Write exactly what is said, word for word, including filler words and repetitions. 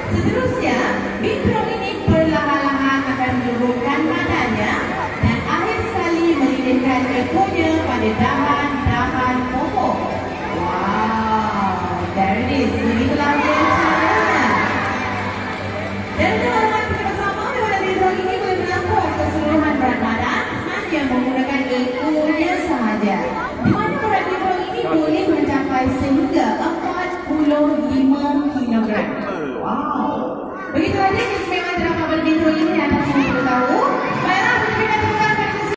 Seterusnya, mikro ini perlahan-lahan akan menurunkan badannya dan akhir sekali melilitkan ekornya pada dahan-dahan pokok. Wow, there it is. Begitulah dia caranya. Dan teman-teman kita bersama di mana diri ini boleh menampung keseluruhan berat badan hanya menggunakan ekornya sahaja. Di mana berat diri ini boleh mencapai sehingga empat puluh lima kilogram. Wow. Begitu aja.